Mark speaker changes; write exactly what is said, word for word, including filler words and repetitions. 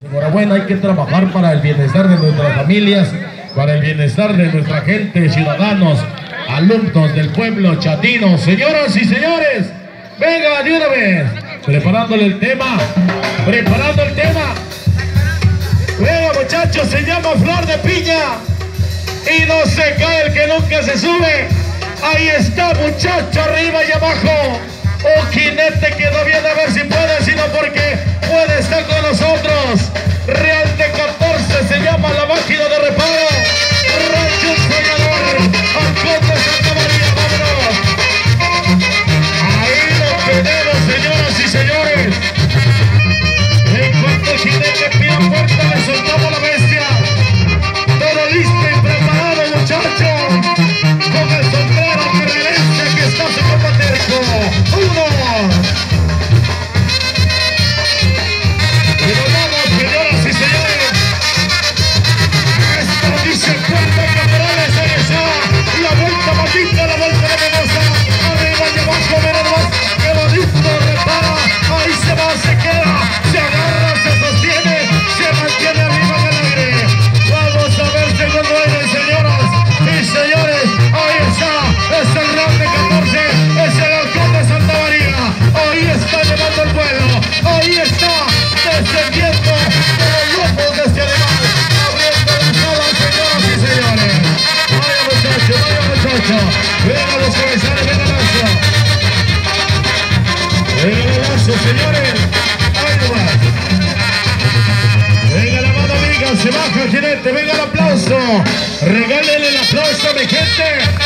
Speaker 1: Enhorabuena, hay que trabajar para el bienestar de nuestras familias, para el bienestar de nuestra gente, ciudadanos, alumnos del pueblo chatino. Señoras y señores, venga de una vez, preparándole el tema, preparando el tema. Venga muchachos, se llama Flor de Piña y no se cae el que nunca se sube. Ahí está muchacho, arriba y abajo. Un jinete que no viene a ver si puede, sino porque puede estar con nosotros. Real de catorce se llama la máquina de reparo. Rancho Soñador, Halcón de Santa María, vámonos. Ahí lo tenemos, señoras y señores. En cuanto el jinete pida fuerza, le soltamos la bestia. Todo listo y preparado, muchachos. Con el sombrero carrilense que está su compaterco. Uno. Y nos vamos, señoras y señores. Esto dice el puerto Caporales, ahí está. La vuelta maldita, la vuelta venenosa. Arriba y abajo, veremos que lo listo repara. Ahí se va, se queda, se agarra, se sostiene, se mantiene arriba en el aire. Vamos a ver segundo aire, señoras y señores. Ahí está, es el Real de catorce, es el Halcón de Santa María. Ahí está llevando el vuelo, ahí está descendiendo de los lomos de este animal, abriendo la sala, señoras y señores. Vaya muchacho, vaya muchacho, venga los cabezales, venga el lazo, venga el lazo, señores. Ahí nomás, venga la mano amiga, se baja el jinete, venga el aplauso, regálenle el aplauso a mi gente.